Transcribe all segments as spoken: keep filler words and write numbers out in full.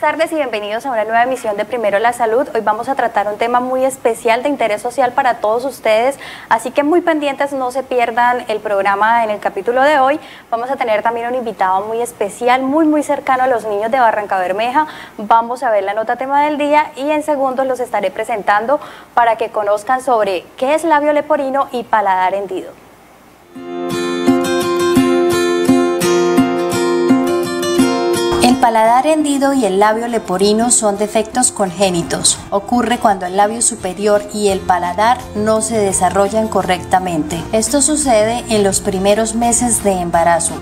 tardes y bienvenidos a una nueva emisión de Primero la Salud. Hoy vamos a tratar un tema muy especial de interés social para todos ustedes, así que muy pendientes, no se pierdan el programa en el capítulo de hoy. Vamos a tener también un invitado muy especial, muy muy cercano a los niños de Barrancabermeja. Vamos a ver la nota tema del día y en segundos los estaré presentando para que conozcan sobre qué es labio leporino y paladar hendido. El paladar hendido y el labio leporino son defectos congénitos. Ocurre cuando el labio superior y el paladar no se desarrollan correctamente. Esto sucede en los primeros meses de embarazo.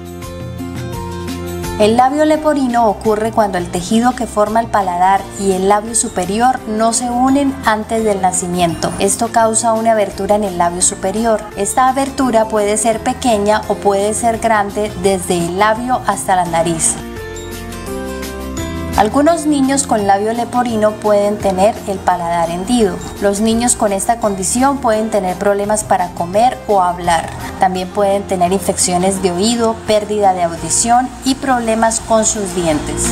El labio leporino ocurre cuando el tejido que forma el paladar y el labio superior no se unen antes del nacimiento. Esto causa una abertura en el labio superior. Esta abertura puede ser pequeña o puede ser grande desde el labio hasta la nariz. Algunos niños con labio leporino pueden tener el paladar hendido. Los niños con esta condición pueden tener problemas para comer o hablar. También pueden tener infecciones de oído, pérdida de audición y problemas con sus dientes.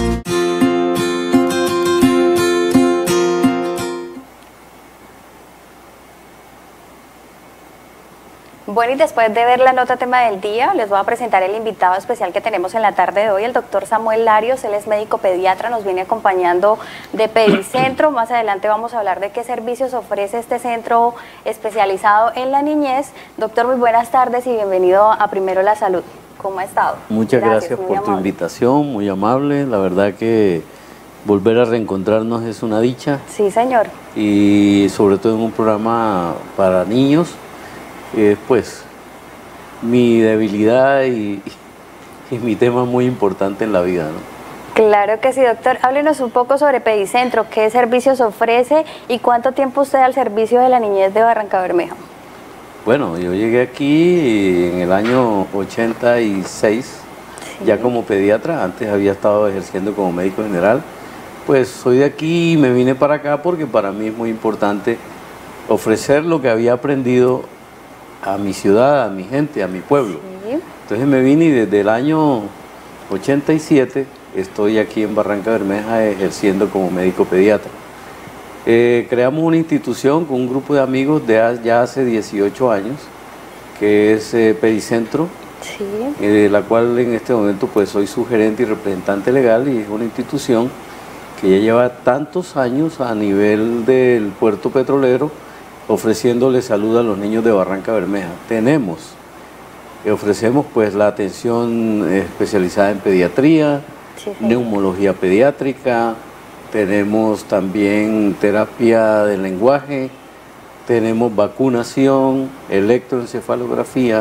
Bueno, y después de ver la nota tema del día, les voy a presentar el invitado especial que tenemos en la tarde de hoy, el doctor Samuel Larios. Él es médico pediatra, nos viene acompañando de Pedicentro. Más adelante vamos a hablar de qué servicios ofrece este centro especializado en la niñez. Doctor, muy buenas tardes y bienvenido a Primero la Salud. ¿Cómo ha estado? Muchas gracias, gracias por amable. tu invitación, muy amable. La verdad que volver a reencontrarnos es una dicha. Sí, señor. Y sobre todo en un programa para niños. Eh, pues mi debilidad y, y mi tema muy importante en la vida, ¿no? Claro que sí, doctor. Háblenos un poco sobre Pedicentro, qué servicios ofrece y cuánto tiempo usted al servicio de la niñez de Barrancabermeja. Bueno, yo llegué aquí en el año ochenta y seis, sí. Ya como pediatra. Antes había estado ejerciendo como médico general. Pues soy de aquí y me vine para acá porque para mí es muy importante ofrecer lo que había aprendido a mi ciudad, a mi gente, a mi pueblo. Sí. Entonces me vine y desde el año ochenta y siete estoy aquí en Barrancabermeja ejerciendo como médico pediatra. Eh, creamos una institución con un grupo de amigos de ya hace dieciocho años, que es eh, Pedicentro, sí. eh, la cual en este momento pues soy su gerente y representante legal, y es una institución que ya lleva tantos años a nivel del puerto petrolero, ofreciéndole salud a los niños de Barrancabermeja. Tenemos, ofrecemos pues la atención especializada en pediatría, sí, sí. neumología pediátrica, tenemos también terapia del lenguaje, tenemos vacunación, electroencefalografía,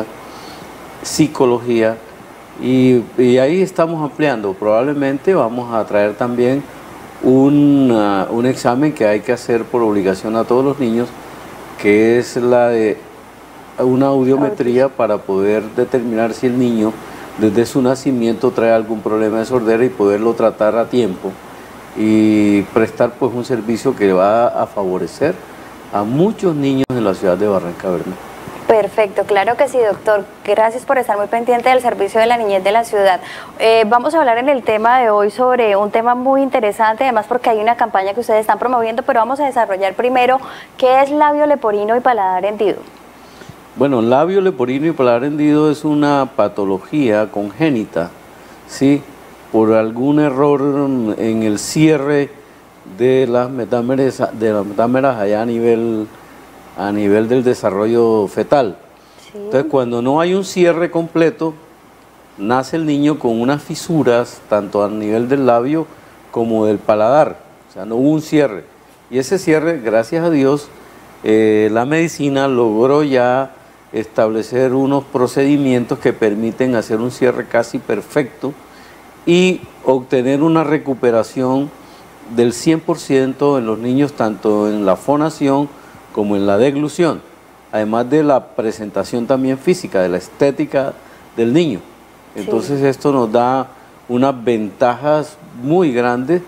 psicología, y, y ahí estamos ampliando. Probablemente vamos a traer también un, uh, un examen que hay que hacer por obligación a todos los niños, que es la de una audiometría para poder determinar si el niño desde su nacimiento trae algún problema de sordera y poderlo tratar a tiempo y prestar pues un servicio que va a favorecer a muchos niños en la ciudad de Barrancabermeja. Perfecto, claro que sí, doctor. Gracias por estar muy pendiente del servicio de la niñez de la ciudad. Eh, vamos a hablar en el tema de hoy sobre un tema muy interesante, además porque hay una campaña que ustedes están promoviendo, pero vamos a desarrollar primero qué es labio leporino y paladar hendido. Bueno, labio leporino y paladar hendido es una patología congénita, ¿sí? Por algún error en el cierre de las metámeras, de las metámeras allá a nivel... a nivel del desarrollo fetal. Sí. Entonces, cuando no hay un cierre completo, nace el niño con unas fisuras, tanto a nivel del labio como del paladar. O sea, no hubo un cierre. Y ese cierre, gracias a Dios, eh, la medicina logró ya establecer unos procedimientos que permiten hacer un cierre casi perfecto y obtener una recuperación del cien por ciento en los niños, tanto en la fonación como en la deglución, además de la presentación también física, de la estética del niño. Entonces sí. Esto nos da unas ventajas muy grandes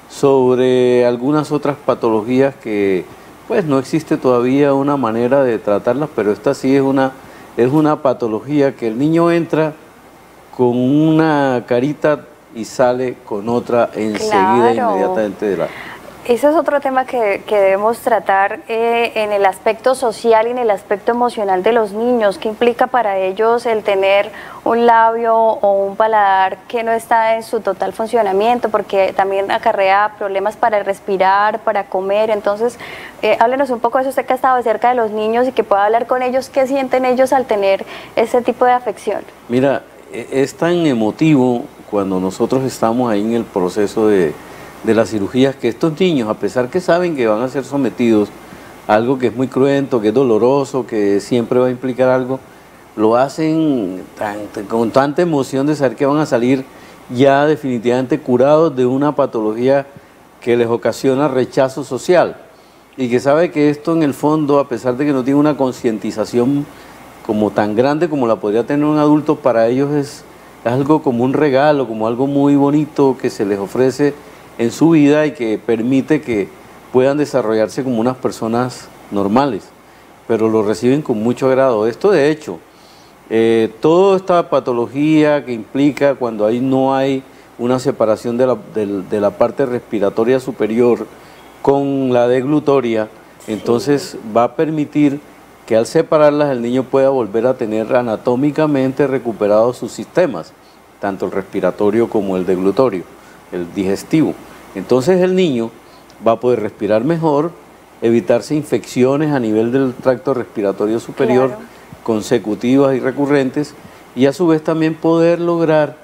sobre algunas otras patologías que pues no existe todavía una manera de tratarlas, pero esta sí es una, es una patología que el niño entra con una carita y sale con otra enseguida, Claro. inmediatamente de la... Ese es otro tema que, que debemos tratar eh, en el aspecto social y en el aspecto emocional de los niños. ¿Qué implica para ellos el tener un labio o un paladar que no está en su total funcionamiento? Porque también acarrea problemas para respirar, para comer. Entonces, eh, háblenos un poco de eso, usted que ha estado cerca de los niños y que pueda hablar con ellos, ¿qué sienten ellos al tener ese tipo de afección? Mira, es tan emotivo cuando nosotros estamos ahí en el proceso de... de las cirugías, que estos niños, a pesar que saben que van a ser sometidos a algo que es muy cruento, que es doloroso, que siempre va a implicar algo, lo hacen tan, con tanta emoción de saber que van a salir ya definitivamente curados de una patología que les ocasiona rechazo social, y que sabe que esto en el fondo, a pesar de que no tiene una concientización como tan grande como la podría tener un adulto, para ellos es, es algo como un regalo, como algo muy bonito que se les ofrece en su vida y que permite que puedan desarrollarse como unas personas normales, pero lo reciben con mucho agrado. Esto, de hecho, eh, toda esta patología que implica cuando ahí no hay una separación de la, de, de la parte respiratoria superior con la deglutoria, entonces va a permitir que al separarlas el niño pueda volver a tener anatómicamente recuperados sus sistemas, tanto el respiratorio como el deglutorio, el digestivo. Entonces el niño va a poder respirar mejor, evitarse infecciones a nivel del tracto respiratorio superior, claro, consecutivas y recurrentes, y a su vez también poder lograr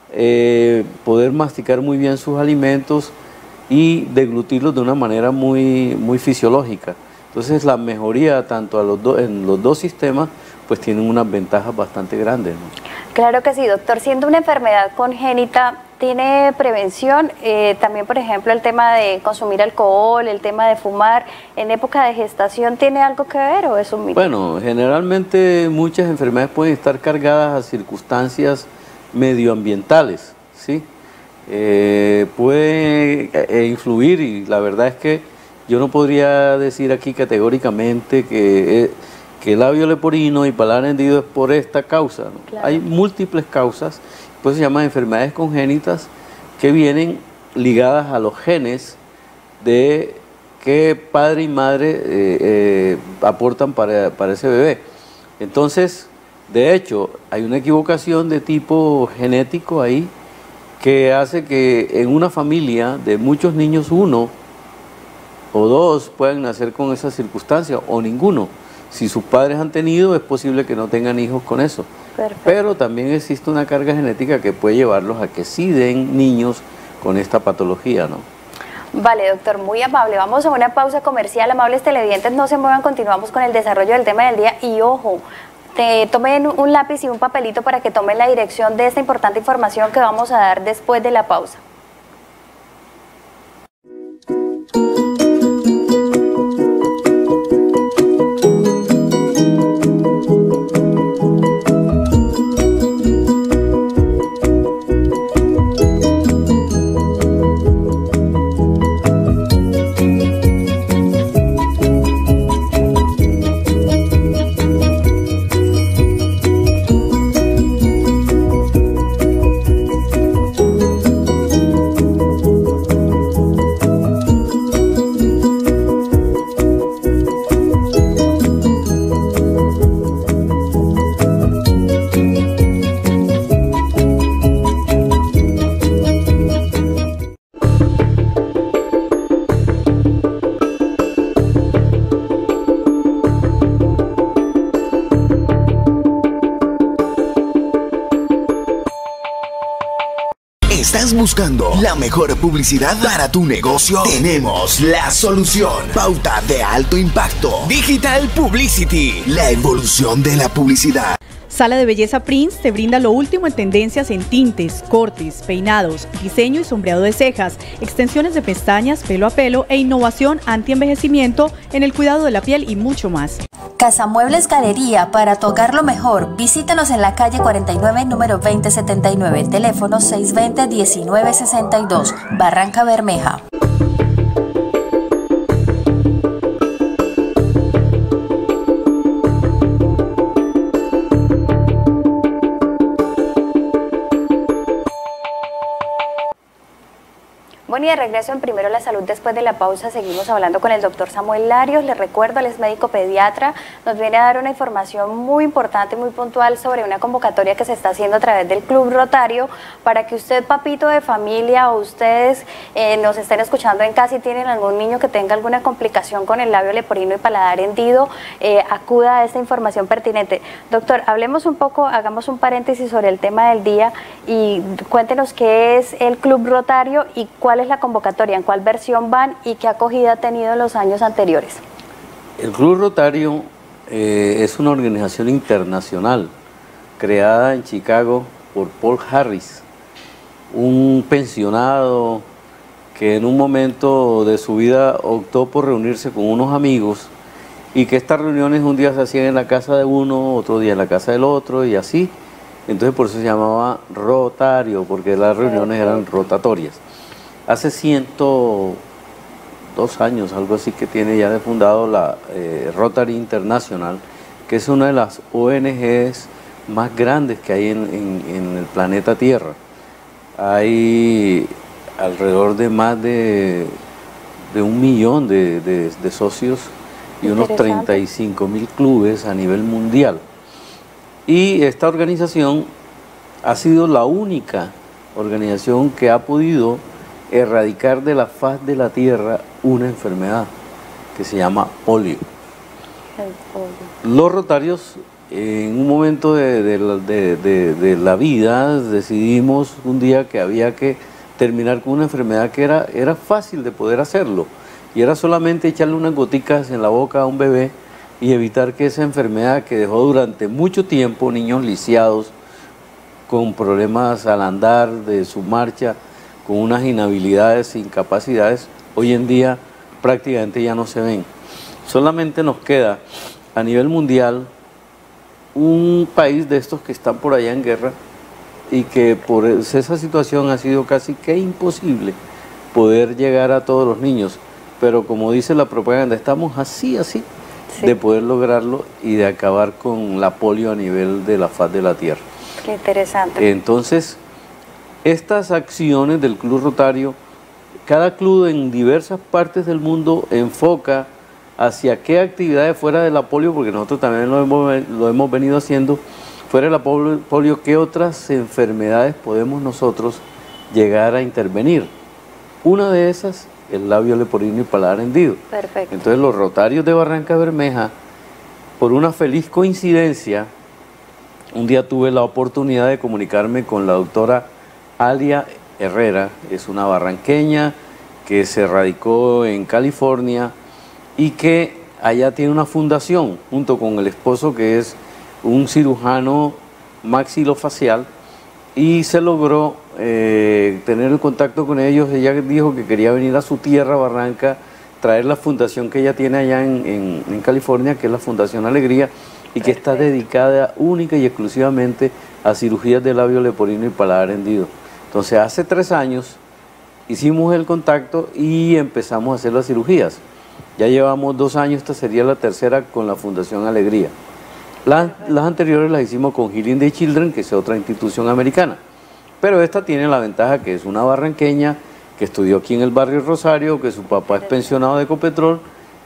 eh, poder masticar muy bien sus alimentos y deglutirlos de una manera muy, muy fisiológica. Entonces la mejoría tanto a los do, en los dos sistemas pues tienen unas ventajas bastante grandes, ¿no? Claro que sí, doctor. Siendo una enfermedad congénita, ¿tiene prevención? Eh, también, por ejemplo, el tema de consumir alcohol, el tema de fumar, ¿en época de gestación tiene algo que ver o es un mito? Bueno, generalmente muchas enfermedades pueden estar cargadas a circunstancias medioambientales, ¿sí? Eh, puede eh, influir, y la verdad es que yo no podría decir aquí categóricamente que... Eh, que el labio leporino y paladar hendido es por esta causa, ¿no? Claro. Hay múltiples causas, pues se llaman enfermedades congénitas que vienen ligadas a los genes de qué padre y madre eh, eh, aportan para, para ese bebé. Entonces, de hecho, hay una equivocación de tipo genético ahí que hace que en una familia de muchos niños uno o dos puedan nacer con esa circunstancia o ninguno. Si sus padres han tenido, es posible que no tengan hijos con eso. Perfecto. Pero también existe una carga genética que puede llevarlos a que sí den niños con esta patología, ¿no? Vale, doctor, muy amable. Vamos a una pausa comercial. Amables televidentes, no se muevan, continuamos con el desarrollo del tema del día. Y ojo, te tomen un lápiz y un papelito para que tomen la dirección de esta importante información que vamos a dar después de la pausa. ¿Estás buscando la mejor publicidad para tu negocio? Tenemos la solución. Pauta de alto impacto. Digital Publicity. La evolución de la publicidad. Sala de Belleza Prince te brinda lo último en tendencias en tintes, cortes, peinados, diseño y sombreado de cejas, extensiones de pestañas, pelo a pelo e innovación anti-envejecimiento en el cuidado de la piel y mucho más. Casamuebles Galería, para tu hogar lo mejor. Visítanos en la calle cuarenta y nueve, número veinte setenta y nueve, teléfono seiscientos veinte, diecinueve sesenta y dos, Barranca Bermeja. Moni, de regreso en Primero la Salud. Después de la pausa seguimos hablando con el doctor Samuel Larios. Les recuerdo, él es médico pediatra, nos viene a dar una información muy importante, muy puntual sobre una convocatoria que se está haciendo a través del Club Rotario para que usted, papito de familia, o ustedes eh, nos estén escuchando en casa y tienen algún niño que tenga alguna complicación con el labio leporino y paladar hendido, eh, acuda a esta información pertinente. Doctor, hablemos un poco, hagamos un paréntesis sobre el tema del día y cuéntenos qué es el Club Rotario y cuál es la convocatoria, en cuál versión van y qué acogida ha tenido en los años anteriores. El Club Rotario eh, es una organización internacional creada en Chicago por Paul Harris, un pensionado que en un momento de su vida optó por reunirse con unos amigos y que estas reuniones un día se hacían en la casa de uno, otro día en la casa del otro y así. Entonces por eso se llamaba Rotario, porque las reuniones eran rotatorias. Hace ciento dos años, algo así, que tiene ya de fundado la eh, Rotary International, que es una de las O N Ges más grandes que hay en, en, en el planeta Tierra. Hay alrededor de más de, de un millón de, de, de socios y unos treinta y cinco mil clubes a nivel mundial. Y esta organización ha sido la única organización que ha podido erradicar de la faz de la tierra una enfermedad que se llama polio. Los rotarios, en un momento de, de, de, de, de la vida, decidimos un día que había que terminar con una enfermedad que era, era fácil de poder hacerlo, y era solamente echarle unas goticas en la boca a un bebé y evitar que esa enfermedad que dejó durante mucho tiempo niños lisiados, con problemas al andar de su marcha, con unas inhabilidades e incapacidades, hoy en día prácticamente ya no se ven. Solamente nos queda a nivel mundial un país de estos que están por allá en guerra y que por esa situación ha sido casi que imposible poder llegar a todos los niños. Pero como dice la propaganda, estamos así, así, sí, de poder lograrlo y de acabar con la polio a nivel de la faz de la tierra. Qué interesante. Entonces, estas acciones del Club Rotario, cada club en diversas partes del mundo enfoca hacia qué actividades fuera de la polio, porque nosotros también lo hemos, lo hemos venido haciendo, fuera de la polio, qué otras enfermedades podemos nosotros llegar a intervenir. Una de esas, el labio leporino y paladar hendido. Perfecto. Entonces los Rotarios de Barranca Bermeja, por una feliz coincidencia, un día tuve la oportunidad de comunicarme con la doctora Alia Herrera, es una barranqueña que se radicó en California y que allá tiene una fundación junto con el esposo, que es un cirujano maxilofacial, y se logró eh, tener el contacto con ellos. Ella dijo que quería venir a su tierra, Barranca, traer la fundación que ella tiene allá en, en, en California, que es la Fundación Alegría, y que está dedicada única y exclusivamente a cirugías de labio leporino y paladar hendido. Entonces hace tres años hicimos el contacto y empezamos a hacer las cirugías. Ya llevamos dos años, esta sería la tercera con la Fundación Alegría. Las, las anteriores las hicimos con Healing the Children, que es otra institución americana. Pero esta tiene la ventaja que es una barranqueña que estudió aquí en el barrio Rosario, que su papá es pensionado de Ecopetrol,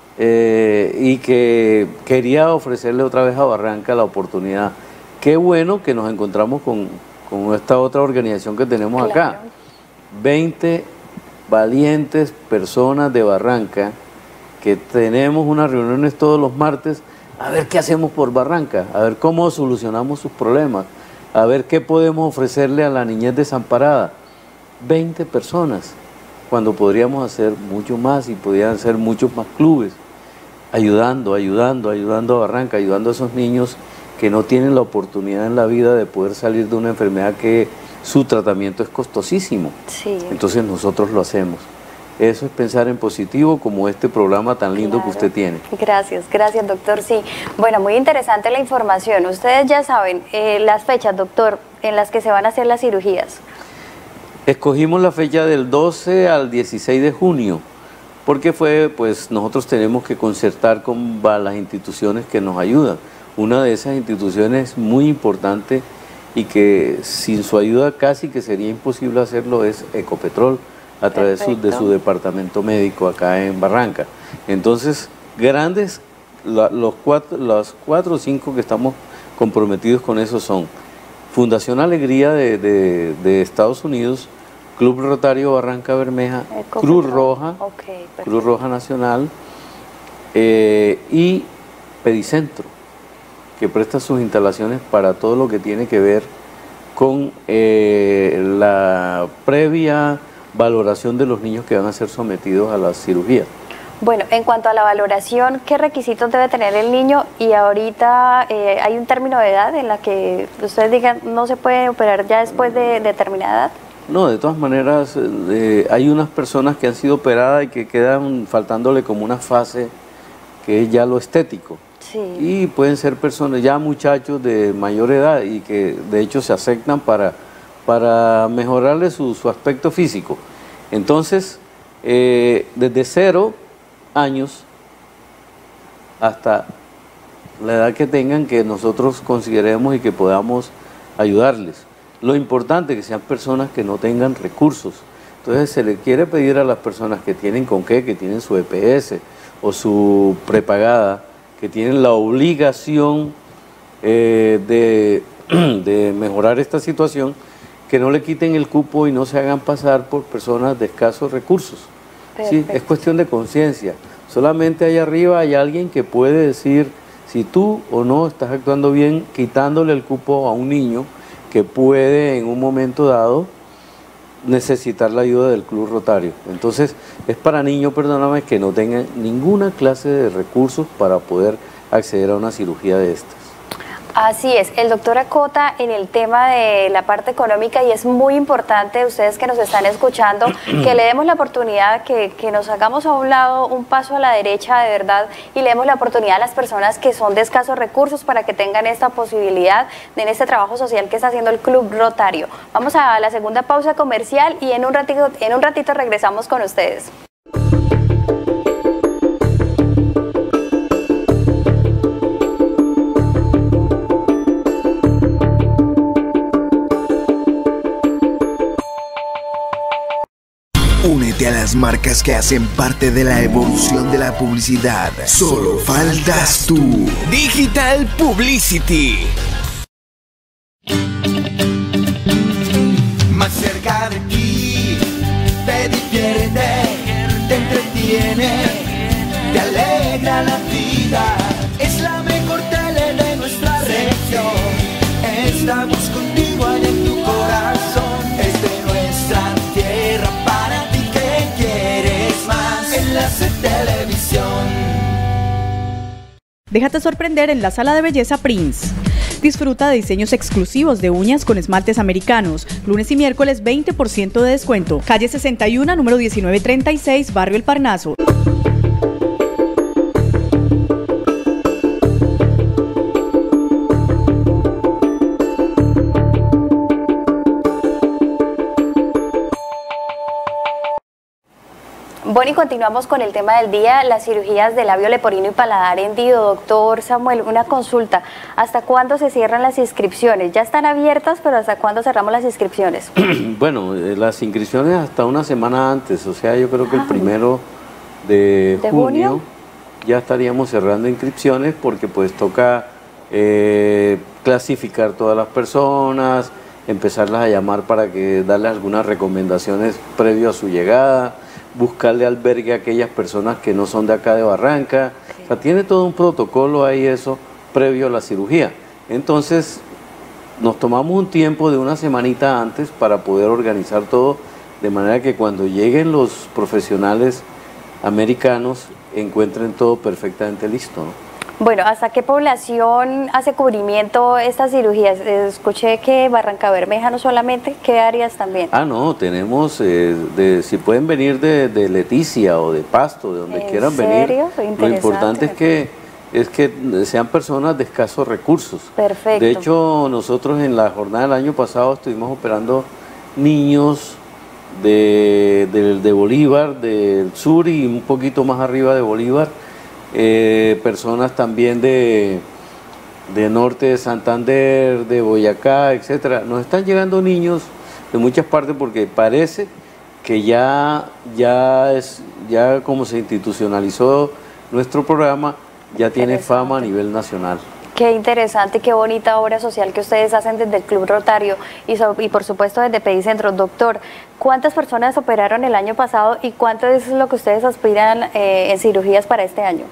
eh, y que quería ofrecerle otra vez a Barranca la oportunidad. Qué bueno que nos encontramos con, con esta otra organización que tenemos claro. acá. veinte valientes personas de Barranca, que tenemos unas reuniones todos los martes, a ver qué hacemos por Barranca, a ver cómo solucionamos sus problemas, a ver qué podemos ofrecerle a la niñez desamparada. veinte personas, cuando podríamos hacer mucho más y podrían ser muchos más clubes, ayudando, ayudando, ayudando a Barranca, ayudando a esos niños que no tienen la oportunidad en la vida de poder salir de una enfermedad que su tratamiento es costosísimo. Sí. Entonces nosotros lo hacemos. Eso es pensar en positivo, como este programa tan lindo claro. que usted tiene. Gracias, gracias doctor. Sí, bueno, muy interesante la información. Ustedes ya saben eh, las fechas, doctor, en las que se van a hacer las cirugías. Escogimos la fecha del doce al dieciséis de junio, porque fue, pues nosotros tenemos que concertar con las instituciones que nos ayudan. Una de esas instituciones muy importante y que sin su ayuda casi que sería imposible hacerlo es Ecopetrol, a través de su, de su departamento médico acá en Barranca. Entonces, grandes, la, los, cuatro, los cuatro o cinco que estamos comprometidos con eso son Fundación Alegría de, de, de Estados Unidos, Club Rotario Barranca Bermeja, Cruz Roja, okay, Cruz Roja Nacional eh, y Pedicentro, que presta sus instalaciones para todo lo que tiene que ver con eh, la previa valoración de los niños que van a ser sometidos a la cirugía. Bueno, en cuanto a la valoración, ¿qué requisitos debe tener el niño? Y ahorita eh, hay un término de edad en la que ustedes digan no se puede operar ya después de determinada edad. No, de todas maneras, eh, hay unas personas que han sido operadas y que quedan faltándole como una fase que es ya lo estético. Sí. Y pueden ser personas, ya muchachos de mayor edad y que de hecho se aceptan para, para mejorarle su, su aspecto físico. Entonces, eh, desde cero años hasta la edad que tengan que nosotros consideremos y que podamos ayudarles. Lo importante es que sean personas que no tengan recursos. Entonces se le quiere pedir a las personas que tienen con qué, que tienen su E P S o su prepagada, que tienen la obligación eh, de, de mejorar esta situación, que no le quiten el cupo y no se hagan pasar por personas de escasos recursos. ¿Sí? Es cuestión de conciencia. Solamente allá arriba hay alguien que puede decir si tú o no estás actuando bien, quitándole el cupo a un niño que puede en un momento dado necesitar la ayuda del Club Rotario. Entonces es para niños, perdóname, que no tengan ninguna clase de recursos para poder acceder a una cirugía de estas. Así es, el doctor acota en el tema de la parte económica y es muy importante, ustedes que nos están escuchando, que le demos la oportunidad, que, que nos hagamos a un lado, un paso a la derecha de verdad y le demos la oportunidad a las personas que son de escasos recursos para que tengan esta posibilidad de en este trabajo social que está haciendo el Club Rotario. Vamos a la segunda pausa comercial y en un ratito, en un ratito regresamos con ustedes. Únete a las marcas que hacen parte de la evolución de la publicidad. Solo faltas tú. Digital Publicity. Más cerca de ti, te divierte, te entretiene, te alegra la vida. Es la mejor tele de nuestra región. Estamos contigo allá en tu corazón. Es de nuestra tierra para ti que quieres más. Enlace Televisión. Déjate sorprender en la sala de belleza Prince. Disfruta de diseños exclusivos de uñas con esmaltes americanos. Lunes y miércoles veinte por ciento de descuento. Calle sesenta y uno, número diecinueve treinta y seis, Barrio El Parnaso. Bueno, y continuamos con el tema del día, las cirugías de labio leporino y paladar hendido. Doctor Samuel, una consulta. ¿Hasta cuándo se cierran las inscripciones? Ya están abiertas, pero ¿hasta cuándo cerramos las inscripciones? Bueno, eh, las inscripciones hasta una semana antes, o sea, yo creo que el primero de, ¿De junio, junio ya estaríamos cerrando inscripciones porque pues toca eh, clasificar todas las personas, empezarlas a llamar para que darles algunas recomendaciones previo a su llegada, buscarle albergue a aquellas personas que no son de acá de Barranca. Okay. O sea, tiene todo un protocolo ahí eso previo a la cirugía. Entonces nos tomamos un tiempo de una semanita antes para poder organizar todo, de manera que cuando lleguen los profesionales americanos encuentren todo perfectamente listo, ¿no? Bueno, ¿hasta qué población hace cubrimiento estas cirugías? Escuché que Barranca Bermeja no solamente, ¿qué áreas también? Ah, no, tenemos, eh, de, si pueden venir de, de Leticia o de Pasto, de donde quieran venir. Lo importante es que, es que sean personas de escasos recursos. Perfecto. De hecho, nosotros en la jornada del año pasado estuvimos operando niños de, de, de Bolívar, del sur y un poquito más arriba de Bolívar. Eh, personas también de, de norte de Santander, de Boyacá, etcétera. Nos están llegando niños de muchas partes porque parece que ya, ya, es, ya como se institucionalizó nuestro programa, ya tiene fama a nivel nacional. Qué interesante, qué bonita obra social que ustedes hacen desde el Club Rotario y, so, y por supuesto desde Pedicentro. Doctor, ¿cuántas personas operaron el año pasado y cuánto es lo que ustedes aspiran eh, en cirugías para este año?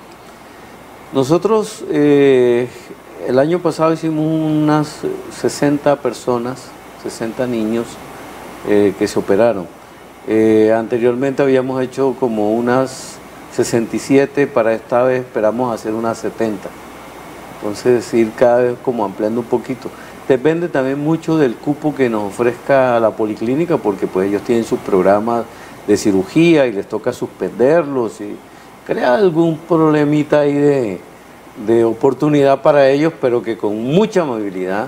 Nosotros eh, el año pasado hicimos unas sesenta personas, sesenta niños eh, que se operaron. Eh, anteriormente habíamos hecho como unas sesenta y siete, para esta vez esperamos hacer unas setenta. Entonces ir cada vez como ampliando un poquito. Depende también mucho del cupo que nos ofrezca la policlínica, porque pues ellos tienen sus programas de cirugía y les toca suspenderlos y crea algún problemita ahí de, de oportunidad para ellos, pero que con mucha amabilidad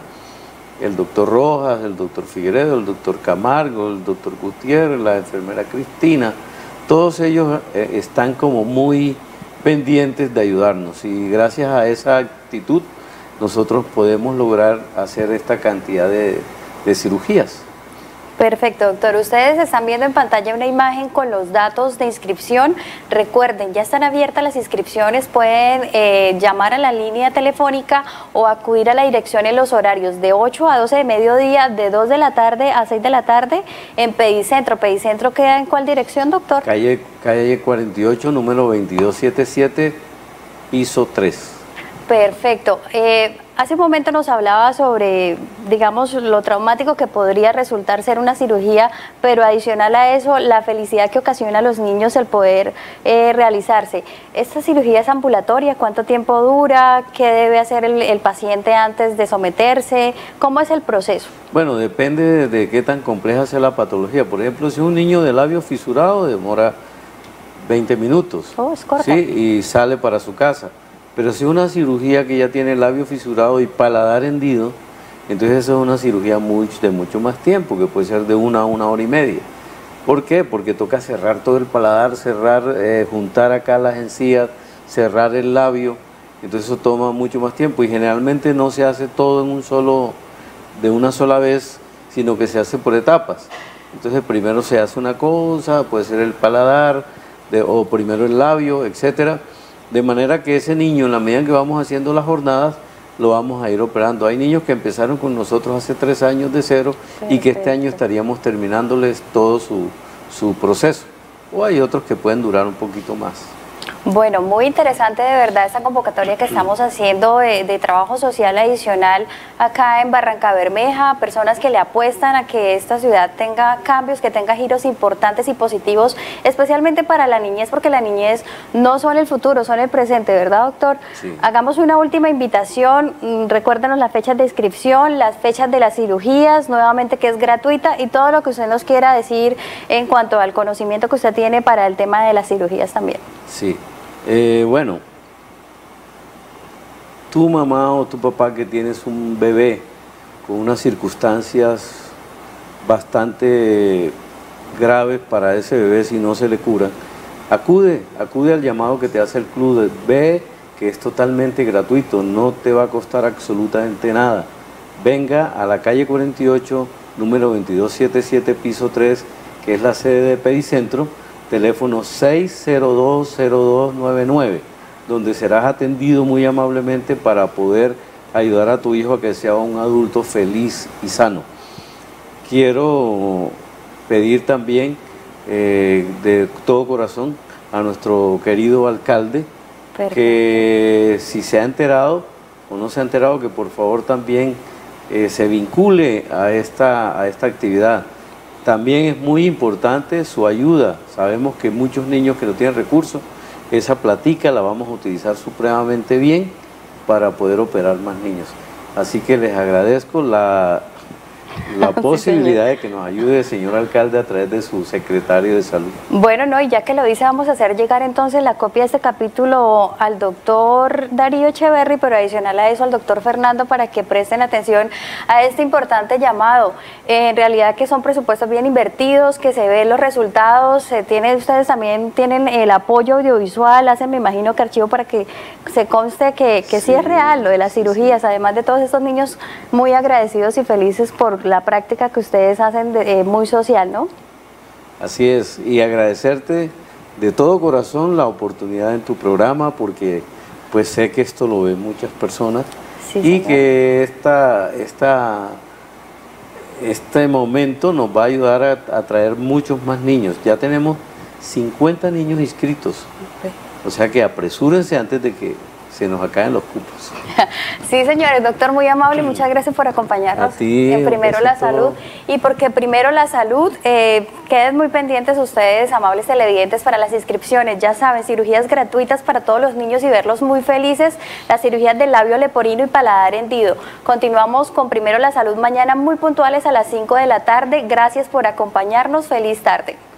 el doctor Rojas, el doctor Figueredo, el doctor Camargo, el doctor Gutiérrez, la enfermera Cristina, todos ellos eh, están como muy pendientes de ayudarnos, y gracias a esa actitud nosotros podemos lograr hacer esta cantidad de, de cirugías. Perfecto, doctor. Ustedes están viendo en pantalla una imagen con los datos de inscripción. Recuerden, ya están abiertas las inscripciones, pueden eh, llamar a la línea telefónica o acudir a la dirección en los horarios de ocho a doce de mediodía, de dos de la tarde a seis de la tarde en Pedicentro. ¿Pedicentro queda en cuál dirección, doctor? Calle, calle cuarenta y ocho, número veintidós setenta y siete, piso tres. Perfecto. Eh, hace un momento nos hablaba sobre, digamos, lo traumático que podría resultar ser una cirugía, pero adicional a eso, la felicidad que ocasiona a los niños el poder eh, realizarse. ¿Esta cirugía es ambulatoria? ¿Cuánto tiempo dura? ¿Qué debe hacer el, el paciente antes de someterse? ¿Cómo es el proceso? Bueno, depende de, de qué tan compleja sea la patología. Por ejemplo, si un niño de labio fisurado demora veinte minutos, oh, es corta. ¿sí? Y sale para su casa. Pero si es una cirugía que ya tiene labio fisurado y paladar hendido, entonces eso es una cirugía muy, de mucho más tiempo, que puede ser de una a una hora y media. ¿Por qué? Porque toca cerrar todo el paladar, cerrar, eh, juntar acá las encías, cerrar el labio, entonces eso toma mucho más tiempo y generalmente no se hace todo en un solo, de una sola vez, sino que se hace por etapas. Entonces primero se hace una cosa, puede ser el paladar, de, o primero el labio, etcétera. De manera que ese niño, en la medida que vamos haciendo las jornadas, lo vamos a ir operando. Hay niños que empezaron con nosotros hace tres años de cero. Perfecto. Y que este año estaríamos terminándoles todo su, su proceso. O hay otros que pueden durar un poquito más. Bueno, muy interesante de verdad esta convocatoria que estamos haciendo de, de trabajo social adicional acá en Barranca Bermeja, personas que le apuestan a que esta ciudad tenga cambios, que tenga giros importantes y positivos, especialmente para la niñez, porque la niñez no son el futuro, son el presente, ¿verdad, doctor? Sí. Hagamos una última invitación, recuérdenos las fechas de inscripción, las fechas de las cirugías, nuevamente que es gratuita, y todo lo que usted nos quiera decir en cuanto al conocimiento que usted tiene para el tema de las cirugías también. Sí. Eh, bueno, tu mamá o tu papá que tienes un bebé con unas circunstancias bastante graves para ese bebé si no se le cura, acude, acude al llamado que te hace el club, ve que es totalmente gratuito, no te va a costar absolutamente nada. Venga a la calle cuarenta y ocho, número veintidós setenta y siete, piso tres, que es la sede de Pedicentro, teléfono seis cero dos cero dos nueve nueve, donde serás atendido muy amablemente para poder ayudar a tu hijo a que sea un adulto feliz y sano. Quiero pedir también eh, de todo corazón a nuestro querido alcalde, perfecto, que si se ha enterado o no se ha enterado, que por favor también eh, se vincule a esta, a esta actividad. También es muy importante su ayuda. Sabemos que muchos niños que no tienen recursos, esa platica la vamos a utilizar supremamente bien para poder operar más niños. Así que les agradezco la, la posibilidad de que nos ayude el señor alcalde a través de su secretario de salud. Bueno, no, y ya que lo dice, vamos a hacer llegar entonces la copia de este capítulo al doctor Darío Echeverry, pero adicional a eso al doctor Fernando, para que presten atención a este importante llamado. Eh, en realidad que son presupuestos bien invertidos, que se ven los resultados, se tiene, ustedes también tienen el apoyo audiovisual, hacen, me imagino, que archivo para que se conste que, que sí, sí es real lo de las cirugías, sí. Además de todos estos niños muy agradecidos y felices por la práctica que ustedes hacen de, eh, muy social, ¿no? Así es, y agradecerte de todo corazón la oportunidad en tu programa, porque pues sé que esto lo ven muchas personas, sí, y señor, que esta, esta, este momento nos va a ayudar a, a traer muchos más niños. Ya tenemos cincuenta niños inscritos, okay, o sea que apresúrense antes de que se nos acaben los cupos. Sí, señores, doctor, muy amable, muchas gracias por acompañarnos a ti, en Primero la Salud. Y porque Primero la Salud, eh, queden muy pendientes ustedes, amables televidentes, para las inscripciones. Ya saben, cirugías gratuitas para todos los niños y verlos muy felices, las cirugías del labio leporino y paladar hendido. Continuamos con Primero la Salud mañana muy puntuales a las cinco de la tarde. Gracias por acompañarnos, feliz tarde.